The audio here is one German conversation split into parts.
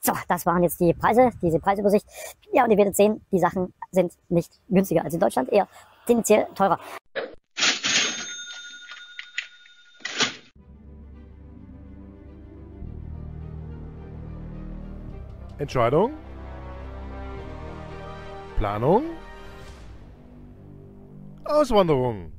So, das waren jetzt die Preise, diese Preisübersicht. Ja, und ihr werdet sehen, die Sachen sind nicht günstiger als in Deutschland, eher tendenziell teurer. Entscheidung, Planung, Auswanderung.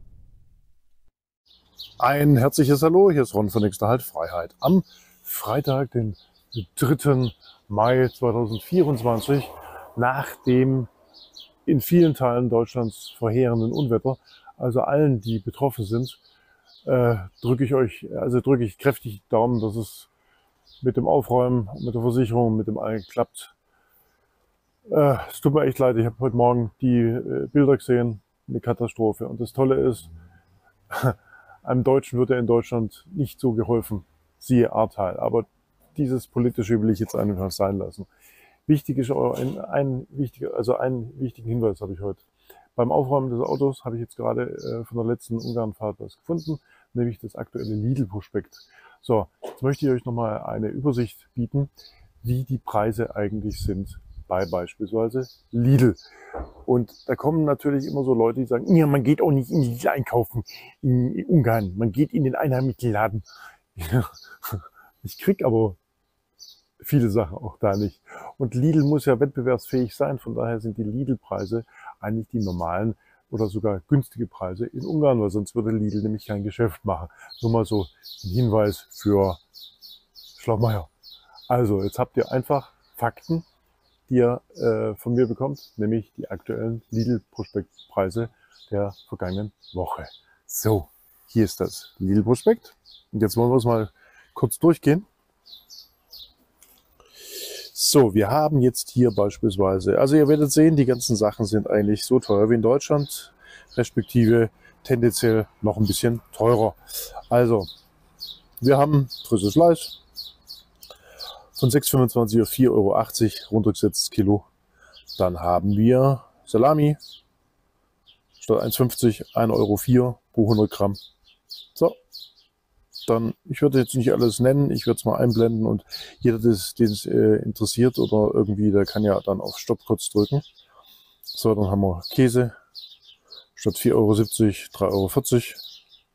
Ein herzliches Hallo, hier ist Ron von Nächster Halt Freiheit. Am Freitag, den 3. Mai 2024, nach dem in vielen Teilen Deutschlands verheerenden Unwetter, also allen, die betroffen sind, drücke ich kräftig die Daumen, dass es mit dem Aufräumen, mit der Versicherung, mit dem allen klappt. Es tut mir echt leid, ich habe heute Morgen die Bilder gesehen, eine Katastrophe. Und das Tolle ist, einem Deutschen wird ja in Deutschland nicht so geholfen, siehe Ahrtal. Aber dieses Politische will ich jetzt einfach sein lassen. Wichtig ist einen wichtigen Hinweis habe ich heute. Beim Aufräumen des Autos habe ich jetzt gerade von der letzten Ungarnfahrt was gefunden, nämlich das aktuelle Lidl-Prospekt. So, jetzt möchte ich euch nochmal eine Übersicht bieten, wie die Preise eigentlich sind bei beispielsweise Lidl. Und da kommen natürlich immer so Leute, die sagen, ja, man geht auch nicht in Lidl einkaufen in Ungarn, man geht in den Einheimischen-Laden. Ja, ich krieg aber viele Sachen auch da nicht. Und Lidl muss ja wettbewerbsfähig sein, von daher sind die Lidl-Preise eigentlich die normalen oder sogar günstige Preise in Ungarn, weil sonst würde Lidl nämlich kein Geschäft machen. Nur mal so ein Hinweis für Schlaumeier. Also, jetzt habt ihr einfach Fakten, die ihr von mir bekommt, nämlich die aktuellen Lidl-Prospektpreise der vergangenen Woche. So, hier ist das Lidl-Prospekt. Und jetzt wollen wir es mal kurz durchgehen. So, wir haben jetzt hier beispielsweise, also ihr werdet sehen, die ganzen Sachen sind eigentlich so teuer wie in Deutschland, respektive tendenziell noch ein bisschen teurer. Also, wir haben frisches Fleisch von 6,25 auf 4,80 € runtergesetzt Kilo. Dann haben wir Salami statt 1,50 1,04 € pro 100 Gramm. So. Dann, ich würde jetzt nicht alles nennen, ich würde es mal einblenden und jeder, den es interessiert oder irgendwie, der kann ja dann auf Stopp kurz drücken. So, dann haben wir Käse statt 4,70 € 3,40 €.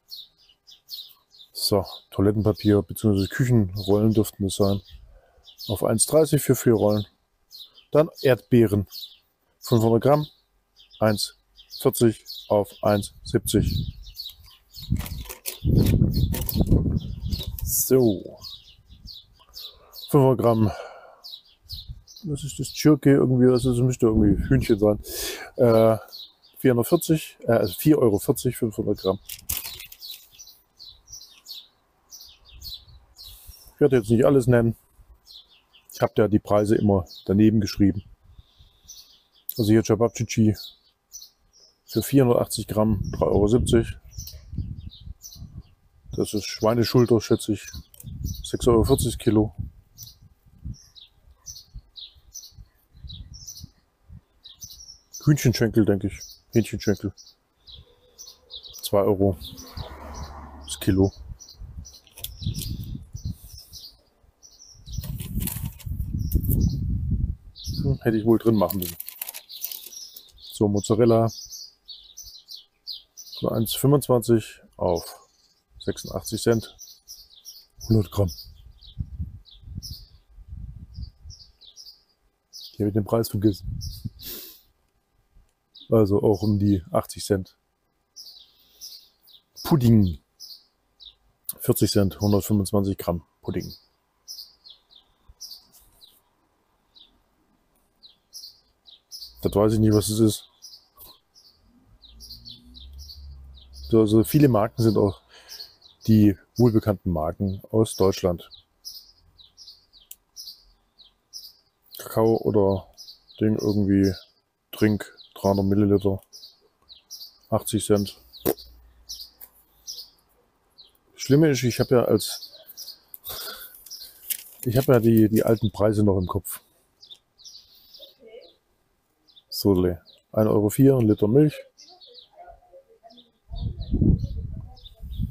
So, Toilettenpapier bzw. Küchenrollen dürften das sein. Auf 1,30 € für 4 Rollen. Dann Erdbeeren 500 Gramm 1,40 € auf 1,70 €. So, 500 Gramm, was ist das, Schirke irgendwie, also das müsste irgendwie Hühnchen sein, 4,40 €, also 4,40 €, 500 Gramm. Ich werde jetzt nicht alles nennen, ich habe ja die Preise immer daneben geschrieben. Also hier Cevapcici für 480 Gramm 3,70 €. Das ist Schweineschulter, schätze ich, 6,40 € Kilo. Hühnchenschenkel, denke ich. Hähnchenschenkel. 2 € das Kilo. Hätte ich wohl drin machen müssen. So, Mozzarella von 1,25 € auf 86 Cent, 100 Gramm. Ich habe den Preis vergessen. Also auch um die 80 Cent. Pudding. 40 Cent, 125 Gramm Pudding. Das weiß ich nicht, was es ist. Also viele Marken sind auch die wohlbekannten Marken aus Deutschland. Kakao oder Ding irgendwie, Trink, 300 Milliliter, 80 Cent. Schlimme ist, ich habe ja die alten Preise noch im Kopf. So, 1,04 € ein Liter Milch.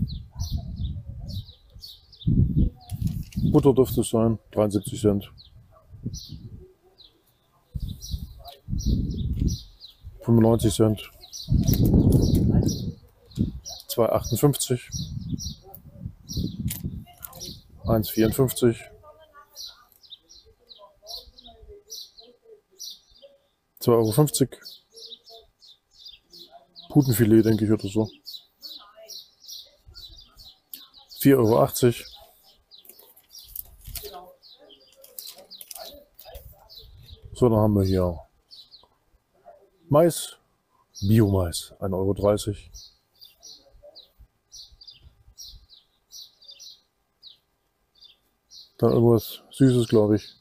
Butter dürfte es sein, 73 Cent. $0,95, 2,58, 1,54, 2,50 €. Putenfilet, denke ich, oder so. 4,80 €. So, dann haben wir hier Mais, Biomais, 1,30 €. Dann irgendwas Süßes, glaube ich,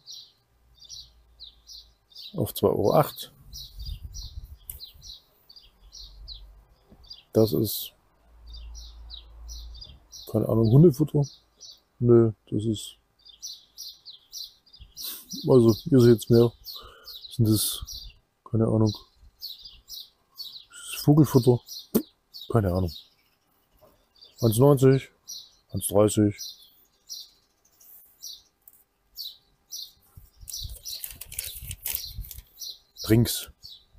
auf 2,08 €. Das ist, keine Ahnung, Hundefutter? Nö, das ist, also ihr seht es mehr. Sind das, keine Ahnung, Vogelfutter? Keine Ahnung. 1,90, 1,30. Drinks.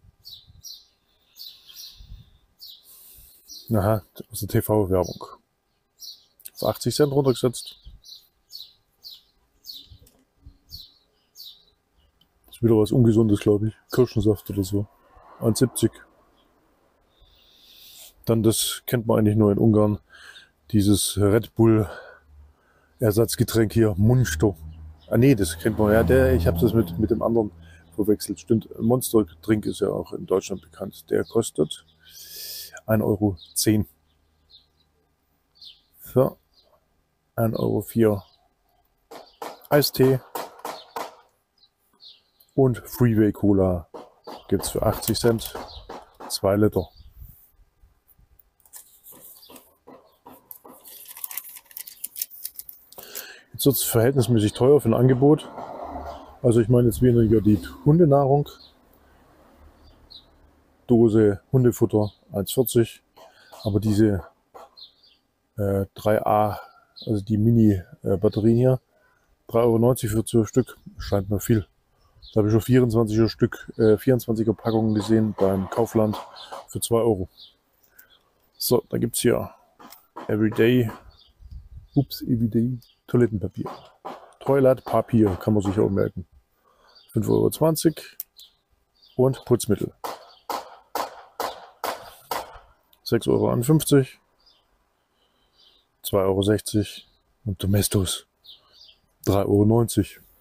Aha, aus der TV-Werbung. Auf 80 Cent runtergesetzt. Ist wieder was Ungesundes, glaube ich. Kirschensaft oder so. 1,70. Dann, das kennt man eigentlich nur in Ungarn, dieses Red Bull Ersatzgetränk hier, Monster. Ah nee, das kennt man ja. Ich habe das mit dem anderen verwechselt. Stimmt, Monster Drink ist ja auch in Deutschland bekannt. Der kostet 1,10 € für 1,04 € Eistee. Und Freeway Cola gibt es für 80 Cent, 2 Liter. Jetzt wird es verhältnismäßig teuer für ein Angebot. Also ich meine jetzt weniger die Hundenahrung. Dose Hundefutter 1,40. Aber diese 3A, also die Mini-Batterien hier, 3,90 € für 12 Stück, scheint mir viel. Da habe ich schon 24er Stück, 24er Packungen gesehen beim Kaufland für 2 €. So, da gibt es hier Everyday Toilettenpapier. Toiletpapier kann man sich auch merken. 5,20 € und Putzmittel. 6,51 €, 2,60 € und Domestos 3,90 €.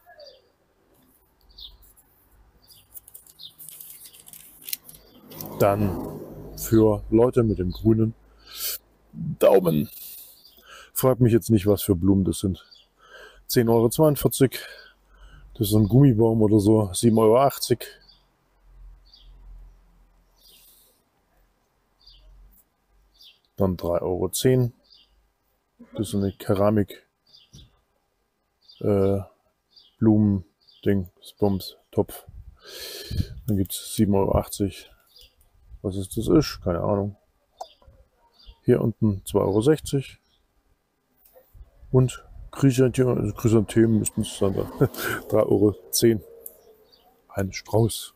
Dann für Leute mit dem grünen Daumen. Frag mich jetzt nicht, was für Blumen das sind. 10,42 €. Das ist so ein Gummibaum oder so. 7,80 €. Dann 3,10 €. Das ist so eine Keramik Blumen-Ding, Bums, Topf. Dann gibt es 7,80 €. Was ist das? Keine Ahnung. Hier unten 2,60 € und Chrysanthemen müssten es dann 3,10 € ein Strauß.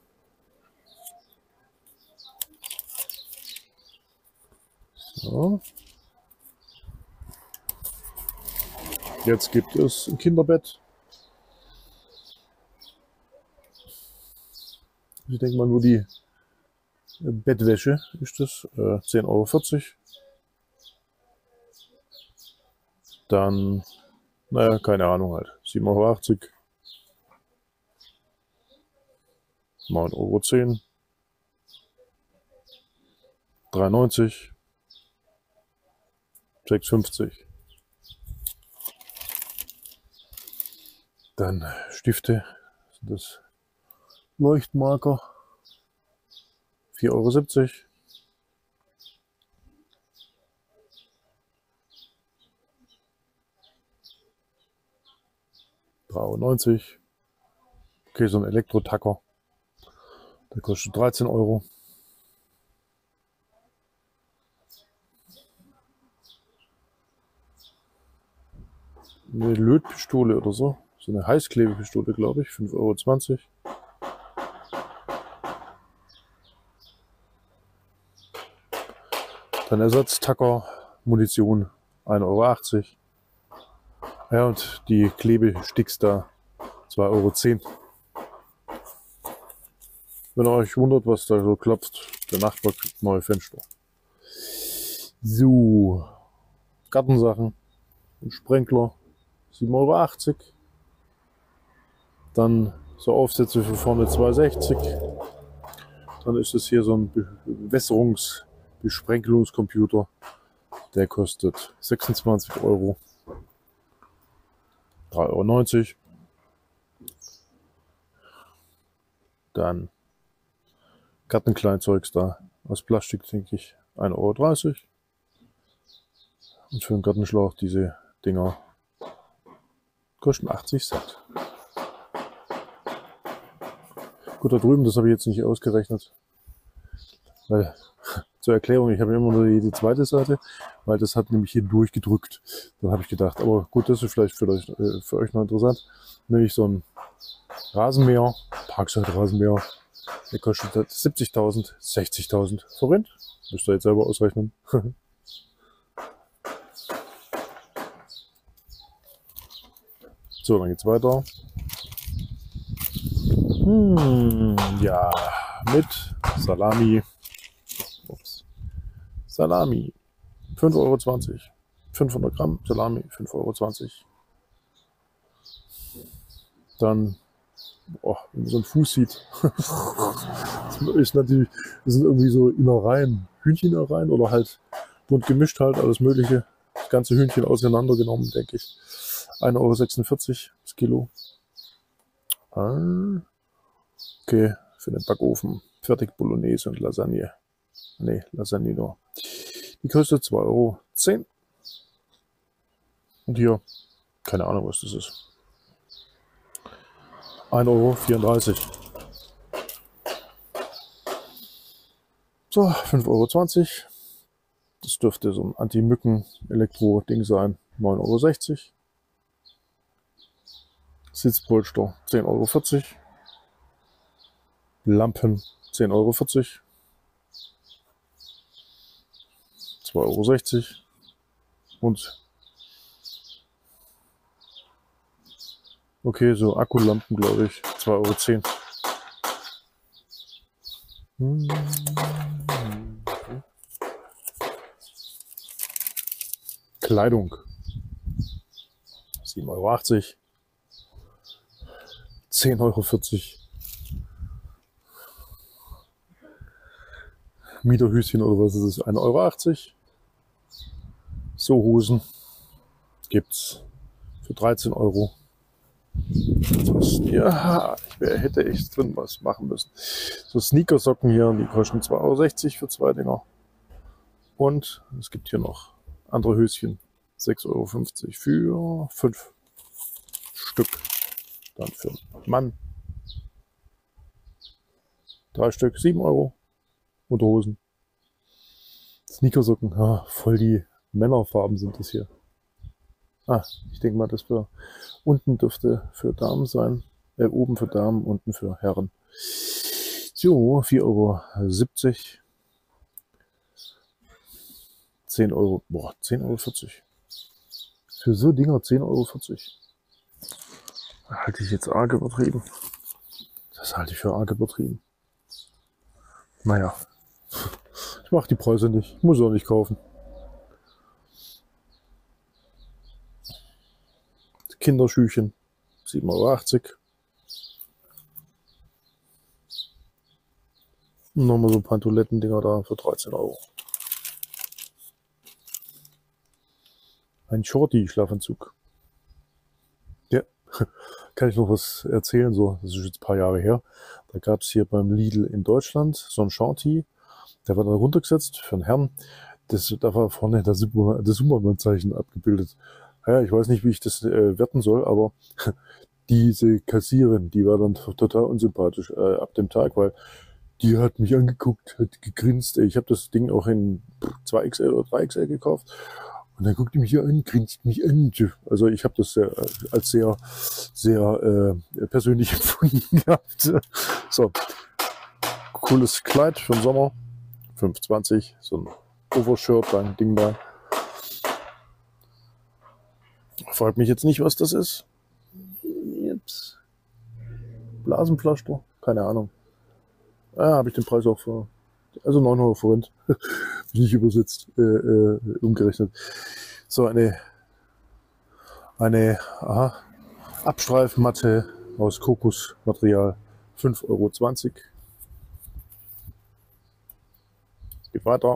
So. Jetzt gibt es ein Kinderbett. Ich denke mal nur die Bettwäsche ist das. 10,40 €. Dann, naja, keine Ahnung halt. 7,80 €. 9,10 €. 3,90 €. 6,50 €. Dann Stifte. Sind das Leuchtmarker. 4,70 €. €3,90 €. Okay, so ein Elektro-Tacker. Der kostet 13 €. Eine Lötpistole oder so. so eine Heißklebepistole, glaube ich, 5,20 Euro. Dann Ersatztacker, Munition, 1,80 Euro. Ja, und die Klebesticks da, 2,10 Euro. Wenn ihr euch wundert, was da so klopft, der Nachbar kriegt neue Fenster. So, Gartensachen, ein Sprenkler, 7,80 Euro. Dann so Aufsätze für vorne 2,60 Euro. Dann ist es hier so ein Bewässerungsbesprenkelungscomputer. Der kostet 26 Euro. 3,90 Euro. Dann Gartenkleinzeugs da aus Plastik, denke ich, 1,30 Euro. Und für einen Gartenschlauch diese Dinger kosten 80 Cent. Gut, da drüben, das habe ich jetzt nicht ausgerechnet. Weil, zur Erklärung, ich habe immer nur die zweite Seite, weil das hat nämlich hier durchgedrückt. Dann habe ich gedacht, aber gut, das ist vielleicht für euch noch interessant. Nämlich so ein Rasenmäher, Parkside-Rasenmäher, der kostet 70.000, 60.000 Forint. Müsst ihr jetzt selber ausrechnen. So, dann geht's weiter. Ja, mit Salami. Ups. Salami. 5,20 Euro. 500 Gramm Salami, 5,20 Euro. Dann, wenn man so einen Fuß sieht, das ist natürlich, das sind irgendwie so Innereien, Hühncheninnereien oder halt bunt gemischt halt, alles mögliche. Das ganze Hühnchen auseinandergenommen, denke ich. 1,46 Euro das Kilo. Okay, für den Backofen. Fertig Bolognese und Lasagne. Ne, Lasagne nur. Die kostet 2,10 Euro. Und hier, keine Ahnung, was das ist. 1,34 Euro. So, 5,20 Euro. Das dürfte so ein Anti-Mücken-Elektro-Ding sein. 9,60 Euro. Sitzpolster 10,40 Euro. Lampen 10,40 Euro. 2,60 Euro. Und okay, so Akkulampen, glaube ich, 2,10 Euro. Kleidung 7,80 Euro. 10,40 Euro. Mieterhüschen oder was ist es? 1,80 Euro. So Hosen gibt's für 13 Euro. Ja, hätte echt drin was machen müssen. So Sneakersocken hier, die kosten 2,60 Euro für 2 Dinger. Und es gibt hier noch andere Höschen. 6,50 Euro für 5 Stück. Dann für einen Mann 3 Stück, 7 Euro. Unterhosen. Sneakersocken, voll die Männerfarben sind das hier. Ich denke mal, das für unten dürfte für Damen sein. Oben für Damen, unten für Herren. So, 4,70 Euro. 10 Euro. Boah, 10,40 Euro. Für so Dinger 10,40 Euro. Halte ich jetzt arg übertrieben. Das halte ich für arg übertrieben. Naja. Ich mache die Preise nicht. Muss auch nicht kaufen. Kinderschüchen 7,80 Euro. Und nochmal so Pantoletten-Dinger da für 13 Euro. Ein Shorty-Schlafanzug. Ja, kann ich noch was erzählen? So, das ist jetzt ein paar Jahre her. Da gab es hier beim Lidl in Deutschland so ein Shorty. Der war da runtergesetzt für einen Herrn. Da war vorne das Superman-Zeichen abgebildet. Ja, ich weiß nicht, wie ich das werten soll, aber diese Kassiererin, die war dann total unsympathisch ab dem Tag, weil die hat mich angeguckt, hat gegrinst. Ich habe das Ding auch in 2XL oder 3XL gekauft Und dann guckt die mich an, grinst mich an. Also ich habe das als sehr, sehr persönlich empfunden gehabt. So, cooles Kleid für den Sommer, 5,20, so ein Overshirt, ein Ding da. Fragt mich jetzt nicht, was das ist. Jetzt. Blasenpflaster, keine Ahnung. Habe ich den Preis auch für, also 9 Euro Forint, nicht übersetzt, umgerechnet. So eine Abstreifmatte aus Kokosmaterial, 5,20 Euro. Geht weiter.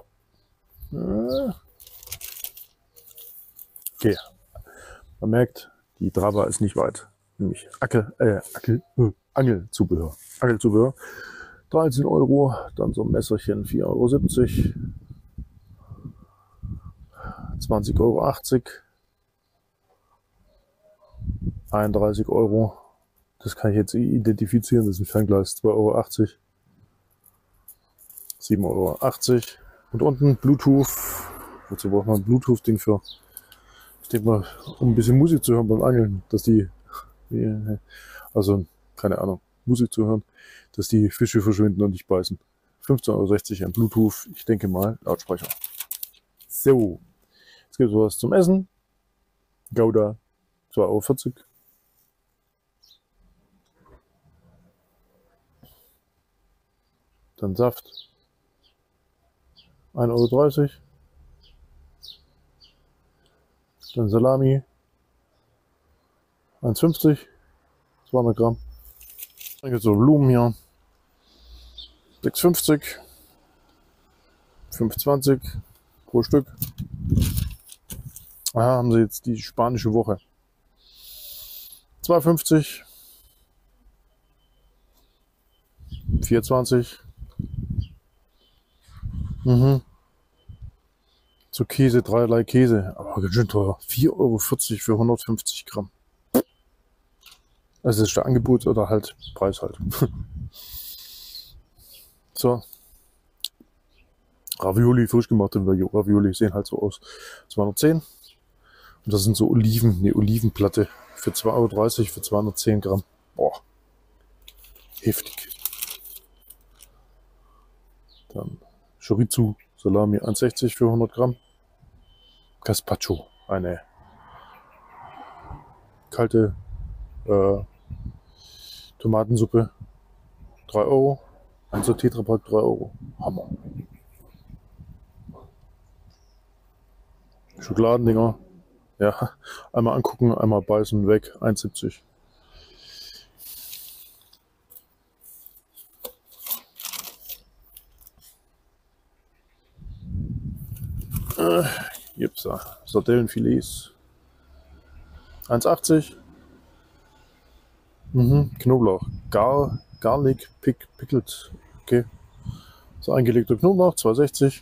Okay. Man merkt, die Drava ist nicht weit. Nämlich Angelzubehör. 13 Euro. Dann so ein Messerchen, 4,70 Euro. 20,80 Euro. 31 Euro. Das kann ich jetzt identifizieren. Das ist ein Fernglas, 2,80 Euro. 7,80 Euro. Und unten Bluetooth. Wozu braucht man ein Bluetooth-Ding für? Ich denke mal, um ein bisschen Musik zu hören beim Angeln, dass die, also keine Ahnung, Musik zu hören, dass die Fische verschwinden und nicht beißen. 15,60 Euro ein Bluetooth, ich denke mal, Lautsprecher. So, jetzt gibt es was zum Essen. Gouda, 2,40 Euro. Dann Saft, 1,30 Euro. Dann Salami, 1,50, 200 Gramm. Dann gibt es so Blumen hier, 6,50, 5,20 pro Stück. Haben sie jetzt die spanische Woche. 2,50, 4,20. So Käse, dreierlei Käse, aber ganz schön teuer. 4,40 Euro für 150 Gramm. Also das ist der Angebot oder halt Preis halt. So. Ravioli, frisch gemachte Ravioli sehen halt so aus. 210. Und das sind so Olivenplatte für 2,30 Euro für 210 Gramm. Boah. Heftig. Dann Chorizo, Salami 1,60 für 100 Gramm. Gazpacho, eine kalte Tomatensuppe, 3 Euro. Ein so Tetrapack, 3 Euro. Hammer. Schokoladendinger. Ja, einmal angucken, einmal beißen, weg. 1,70. Gibt's da Sardellenfilets. 1,80. Knoblauch. Garlic pickled. Okay. So eingelegter Knoblauch, 2,60.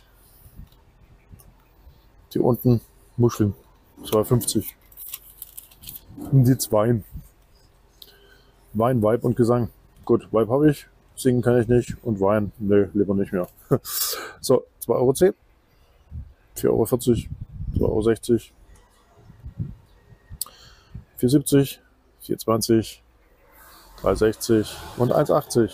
Hier unten Muscheln, 2,50. Und jetzt Wein. Wein, Vibe und Gesang. Gut, Vibe habe ich. Singen kann ich nicht. Und Wein, ne, lieber nicht mehr. So, 2,10 Euro. 4,40 Euro. 2,60 Euro. 4,70. 4,20. 3,60 und 1,80.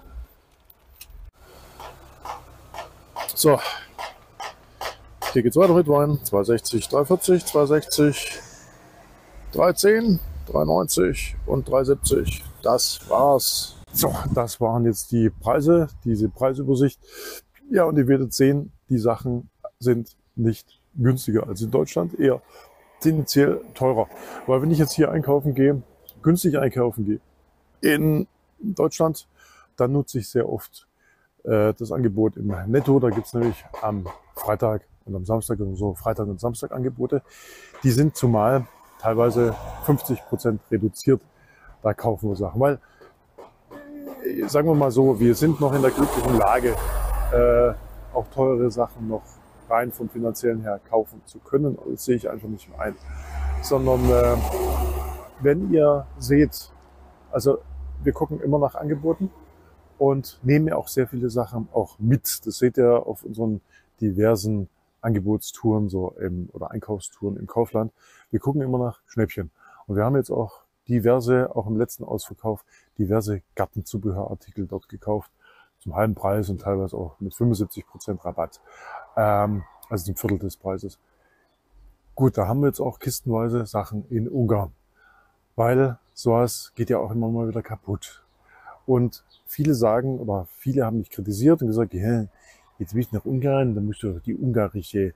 So, hier geht's weiter mit Wein. 2,60, 3,40, 2,60, 3,10, 3,90 und 3,70. Das war's. So, das waren jetzt die Preise, diese Preisübersicht. Ja, und ihr werdet sehen, die Sachen sind nicht günstiger als in Deutschland, eher tendenziell teurer. Weil wenn ich jetzt hier einkaufen gehe, günstig einkaufen gehe, in Deutschland, dann nutze ich sehr oft das Angebot im Netto. Da gibt es nämlich am Freitag und am Samstag, also so Freitag und Samstag Angebote. Die sind zumal teilweise 50% reduziert. Da kaufen wir Sachen. Weil, sagen wir mal so, wir sind noch in der glücklichen Lage, auch teure Sachen noch rein vom finanziellen her kaufen zu können. Das sehe ich einfach nicht mehr ein. Sondern wenn ihr seht, also wir gucken immer nach Angeboten und nehmen ja auch sehr viele Sachen auch mit. Das seht ihr auf unseren diversen Angebotstouren oder Einkaufstouren im Kaufland. Wir gucken immer nach Schnäppchen. Und wir haben jetzt auch auch im letzten Ausverkauf, diverse Gartenzubehörartikel dort gekauft. Zum halben Preis und teilweise auch mit 75% Rabatt. Also zum Viertel des Preises. Gut, da haben wir jetzt auch kistenweise Sachen in Ungarn. Weil sowas geht ja auch immer mal wieder kaputt. Und viele haben mich kritisiert und gesagt, ja, jetzt will ich nach Ungarn, dann musst du den ungarischen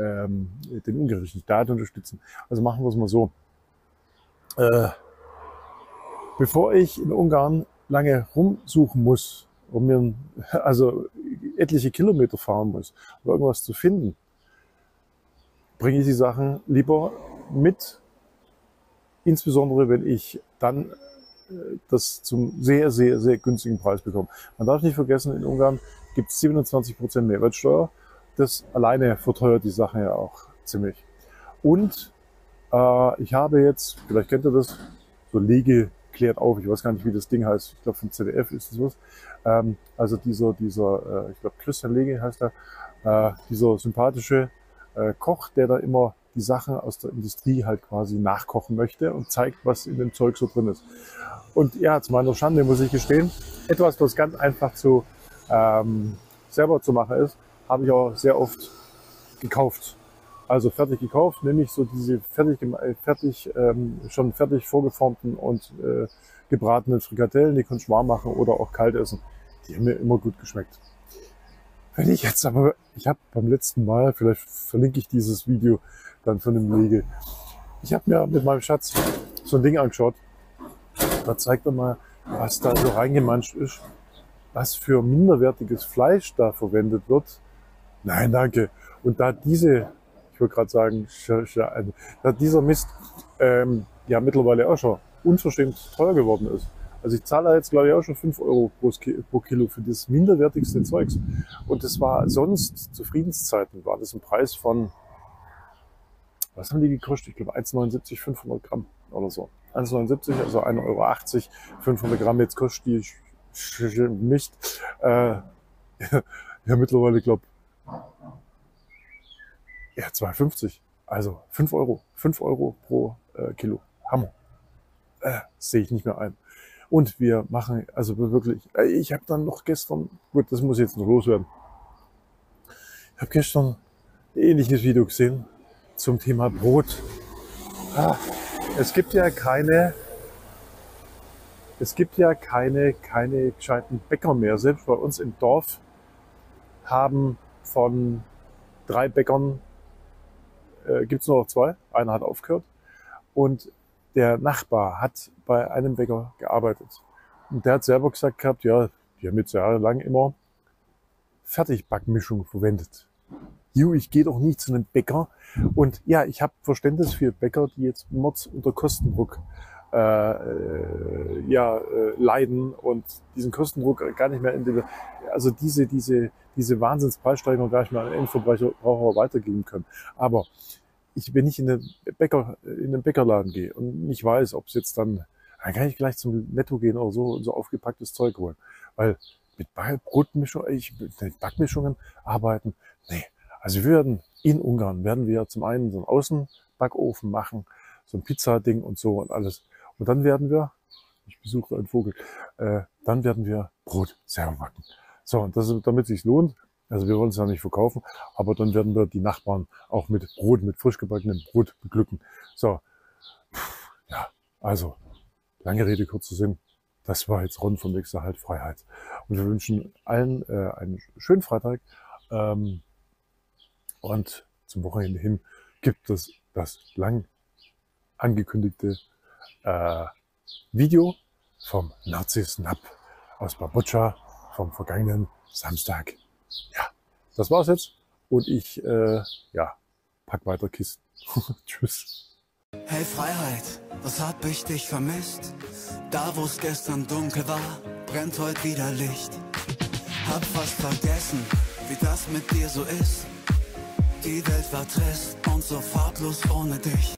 Staat unterstützen. Also machen wir es mal so. Bevor ich in Ungarn lange rumsuchen muss, also etliche Kilometer fahren muss, um irgendwas zu finden, bringe ich die Sachen lieber mit, insbesondere wenn ich dann das zum sehr, sehr, sehr günstigen Preis bekomme. Man darf nicht vergessen, in Ungarn gibt es 27% Mehrwertsteuer. Das alleine verteuert die Sache ja auch ziemlich. Und ich habe jetzt, vielleicht kennt ihr das, so Lege klärt auf, ich weiß gar nicht, wie das Ding heißt, ich glaube vom ZDF ist das was. Also dieser ich glaube Christian Lege heißt er, dieser sympathische Koch, der da immer die Sachen aus der Industrie halt quasi nachkochen möchte und zeigt, was in dem Zeug so drin ist. Und ja, zu meiner Schande muss ich gestehen, etwas, was ganz einfach selber zu machen ist, habe ich auch sehr oft gekauft. Also fertig gekauft, nämlich so diese schon fertig vorgeformten und gebratenen Frikadellen, die kannst du warm machen oder auch kalt essen. Die haben mir immer gut geschmeckt. Wenn ich jetzt aber, ich habe beim letzten Mal, vielleicht verlinke ich dieses Video dann von dem Lege, ich habe mir mit meinem Schatz so ein Ding angeschaut, da zeigt er mal, was da so reingemanscht ist, was für minderwertiges Fleisch da verwendet wird. Nein, danke. Und da ich würde gerade sagen, da dieser Mist ja mittlerweile auch schon unverschämt teuer geworden ist. Also ich zahle jetzt, glaube ich, auch schon 5 Euro pro Kilo für das minderwertigste Zeugs. Und das war sonst, zu Friedenszeiten, war das ein Preis von, was haben die gekostet? Ich glaube 1,79, 500 Gramm oder so. 1,79, also 1,80 Euro, 500 Gramm. Jetzt kostet die Mist. Ja, mittlerweile, glaube ich, ja, 2,50. Also 5 Euro. 5 Euro pro Kilo. Hammer. Sehe ich nicht mehr ein. Und wir machen, also wirklich, ich habe dann noch gestern, gut, das muss jetzt noch loswerden. Ich habe gestern ein ähnliches Video gesehen zum Thema Brot. Es gibt ja keine gescheiten Bäcker mehr. Selbst bei uns im Dorf haben von 3 Bäckern, gibt es nur noch 2. Einer hat aufgehört. Und der Nachbar hat bei einem Bäcker gearbeitet. Und der hat selber gesagt gehabt, ja, die haben jetzt jahrelang immer Fertigbackmischung verwendet. Ich gehe doch nicht zu einem Bäcker. Und ja, ich habe Verständnis für Bäcker, die jetzt Mords unter Kostendruck leiden und diesen Kostendruck gar nicht mehr also diese Wahnsinnspreissteigerung gar nicht mehr an den Endverbraucher weitergeben können. Aber wenn ich in den Bäckerladen gehe und nicht weiß, ob es jetzt dann kann ich gleich zum Netto gehen oder so und so aufgepacktes Zeug holen. Weil mit Backmischungen arbeiten, nee. Also in Ungarn werden wir zum einen so einen Außenbackofen machen, so ein Pizzading und so und alles. Und dann ich besuche einen Vogel, dann werden wir Brot selber backen. So, und damit es sich lohnt, also wir wollen es ja nicht verkaufen, aber dann werden wir die Nachbarn auch mit frisch gebackenem Brot beglücken. So, ja, also, lange Rede, kurzer Sinn. Das war jetzt Ron von Extra Halt Freiheit. Und wir wünschen allen einen schönen Freitag. Und zum Wochenende hin gibt es das lang angekündigte Video vom Narzis-Nap aus Baboccia vom vergangenen Samstag. Ja, das war's jetzt. Und ich pack weiter Kisten. Tschüss. Hey Freiheit, was hab ich dich vermisst? Da wo's gestern dunkel war, brennt heute wieder Licht. Hab fast vergessen, wie das mit dir so ist. Die Welt war trist und so farblos ohne dich.